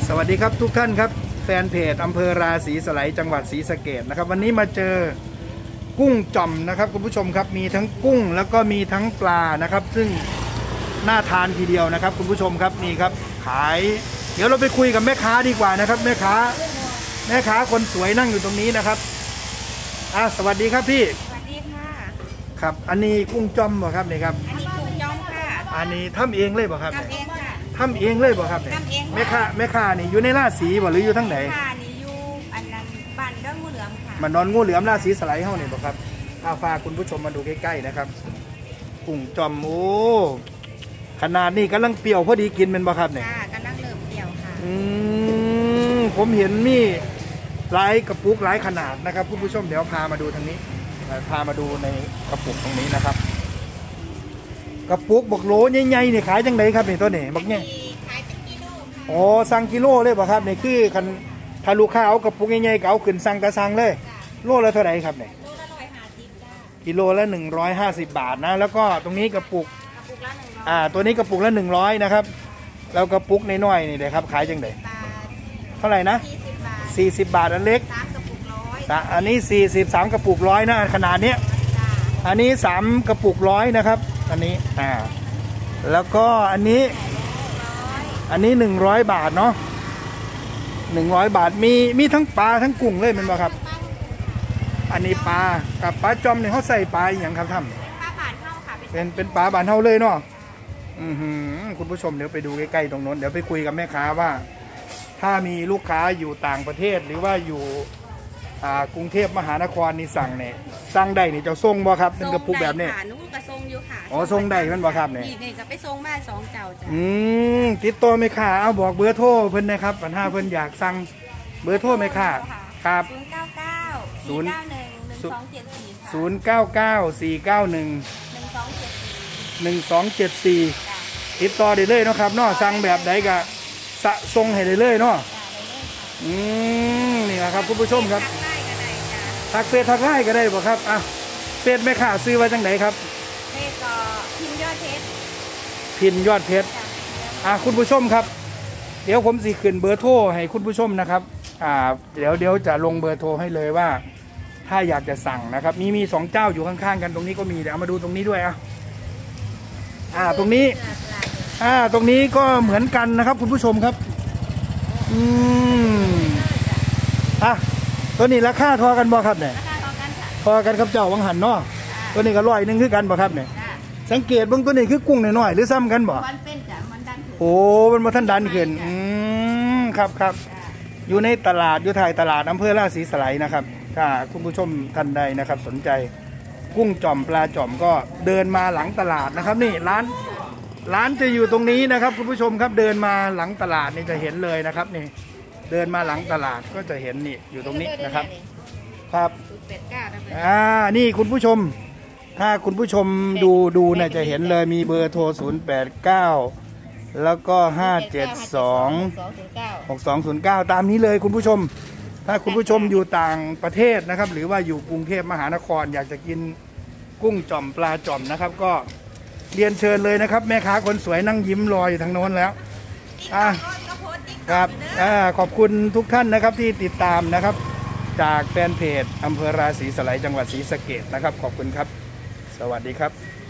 สวัสดีครับทุกท่านครับแฟนเพจอำเภอราศีสไลยจังหวัดศรีสะเกษนะครับวันนี้มาเจอกุ้งจ่อมนะครับคุณผู้ชมครับมีทั้งกุ้งแล้วก็มีทั้งปลานะครับซึ่งน่าทานทีเดียวนะครับคุณผู้ชมครับนี่ครับขายเดี๋ยวเราไปคุยกับแม่ค้าดีกว่านะครับแม่ค้าคนสวยนั่งอยู่ตรงนี้นะครับสวัสดีครับพี่สวัสดีค่ะครับอันนี้กุ้งจ่อมบ่ครับนี่ครับอันนี้กุ้งจ่อมค่ะอันนี้ทำเองเลยบ่ครับทำเองค่ะทำเองเลยบ่ครับทำเองแม่ค้านี่อยู่ในราศีบ่หรืออยู่ทั้งไหนค่ะนี่อยู่อันนั้นบ้านเรื่องงูเหลือมค่ะมันนอนงูเหลือมราศีสไลยเฮานี่บ่ครับฝากคุณผู้ชมมาดูใกล้ๆนะครับกุ้งจ่อมโอ้ขนาดนี้กำลังเปรี้ยวพอดีกินเป็นบ่ครับเนี่ยกำลังเริ่มเปรี้ยวค่ะผมเห็นมีหลายกระปุกหลายขนาดนะครับคุณผู้ชมเดี๋ยวพามาดูทางนี้พามาดูในกระปุกตรงนี้นะครับกระปุกบักโหลใหญ่ๆเนี่ยขายจังไดครับนี่ตัวนี้บักเนี่ยขายเป็นกิโลค่ะอ๋อสั่งกิโลเลยบ่ครับนี่คือคันถ้าลูกค้าเอากระปุกใหญ่ๆก็เอาขึ้นสั่งกระสั่งเลยโลละเท่าไหร่ครับเนี่ยโลละ150จ้ากิโลละ150 บาทนะแล้วก็ตรงนี้กระปุกละ100 ตัวนี้กระปุกละ100นะครับแล้วกระปุกน้อยๆนี่เดี๋ยวครับขายจังไดเท่าไหร่นะ40 บาทอันเล็ก 3กระปุก100 อันนี้43กระปุก100นะขนาดนี้อันนี้3กระปุก100นะครับอันนี้แล้วก็อันนี้100 บาทเนาะ100 บาทมีทั้งปลาทั้งกุ้งเลยมันบ่ครับอันนี้ปลากับปลาจอมเนี่ยเขาใส่ปลาอย่างครับท่านปลาบานเท่าค่ะเป็นปลาบานเท่าเลยเนาะคุณผู้ชมเดี๋ยวไปดูใกล้ๆตรงนู้นเดี๋ยวไปคุยกับแม่ค้าว่าถ้ามีลูกค้าอยู่ต่างประเทศหรือว่าอยู่กรุงเทพมหานครนี่สั่งเนี่ยสั่งได้นี่จะส่งบ่ครับเป็นกระปุกแบบนี้นุ่งกระทรงอยู่ค่ะอ๋อส่งได้มันบ่ครับเนี่ยนี่จะไปส่งมา2เจ้าจ้ะติดต่อแม่ค้าเอาบอกเบอร์โทรเพิ่นนะครับปัญหาเพิ่นอยากสั่งเบอร์โทรแม่ค้าครับ099-491-1274ติดต่อได้เลยเนาะครับเนาะสั่งแบบใดก็ส่งให้ได้เลยเนาะนี่แหละครับคุณผู้ชมครับทักเฟซทักไลน์ก็ได้บ่ครับเฟซแม่ค้าซื้อไว้จังไหนครับเฟซก็พิมพ์ยอดเพชรคุณผู้ชมครับเดี๋ยวผมสิขึ้นเบอร์โทรให้คุณผู้ชมนะครับเดี๋ยวจะลงเบอร์โทรให้เลยว่าถ้าอยากจะสั่งนะครับมี2เจ้าอยู่ข้างๆกันตรงนี้ก็มีเดี๋ยวเอามาดูตรงนี้ด้วยตรงนี้ก็เหมือนกันนะครับคุณผู้ชมครับตัวนี้ราคาทอกันบ่ครับเนี่ยทอกันครับเจ้าวังหันเนาะตัวนี้ก็100คือกันบ่ครับเนี่ยสังเกตเบื้องตัวนี้คือกุ้งน้อยๆหรือซ้ำกันบ่มันเป็นจ้ะมันดันขึ้นโอ้มันมาท่านดันขึ้นครับอยู่ในตลาดอยู่ท้ายตลาดอำเภอราศีสไลยนะครับถ้าคุณผู้ชมท่านใดนะครับสนใจกุ้งจ่อมปลาจ่อมก็เดินมาหลังตลาดนะครับนี่ร้านจะอยู่ตรงนี้นะครับคุณผู้ชมครับเดินมาหลังตลาดนี่จะเห็นเลยนะครับนี่เดินมาหลังตลาดก็จะเห็นนี่อยู่ตรงนี้นะครับครับนี่คุณผู้ชมถ้าคุณผู้ชมดูเนี่ยจะเห็นเลยมีเบอร์โทร089แล้วก็5726209ตามนี้เลยคุณผู้ชมถ้าคุณผู้ชมอยู่ต่างประเทศนะครับหรือว่าอยู่กรุงเทพมหานครอยากจะกินกุ้งจ่อมปลาจ่อมนะครับก็เรียนเชิญเลยนะครับแม่ค้าคนสวยนั่งยิ้มรออยู่ทางโน้นแล้วครับขอบคุณทุกท่านนะครับที่ติดตามนะครับจากแฟนเพจอำเภอราศีสไลยจังหวัดศรีสะเกษนะครับขอบคุณครับสวัสดีครับ